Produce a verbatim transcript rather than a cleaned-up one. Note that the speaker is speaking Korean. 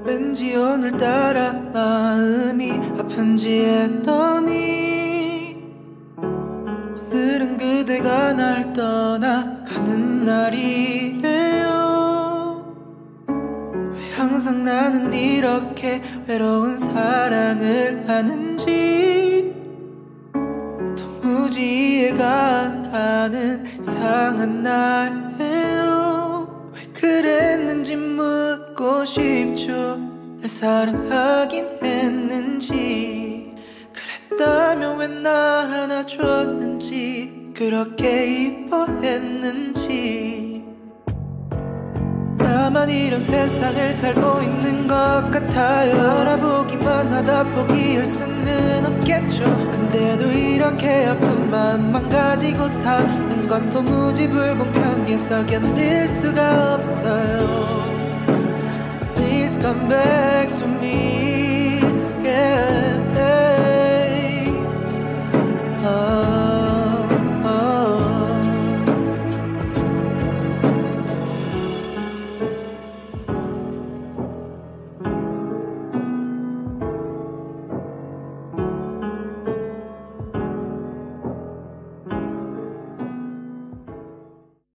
왠지 오늘따라 마음이 아픈지 했더니 오늘은 그대가 날 떠나가는 날이래요. 왜 항상 나는 이렇게 외로운 사랑을 하는지 도무지 이해가 안 가는 이상한 날이에요. 왜 그랬는지 묻고 싶죠. 날 사랑하긴 했는지, 그랬다면 왜 날 안아줬는지, 그렇게 이뻐했는지. 나만 이런 세상을 살고 있는 것 같아요. 알아보기만 하다 포기할 수는 없겠죠. 근데도 이렇게 아픈 마음만 가지고 사는 건 도무지 불공평해서 견딜 수가 없어요. Please come back to me.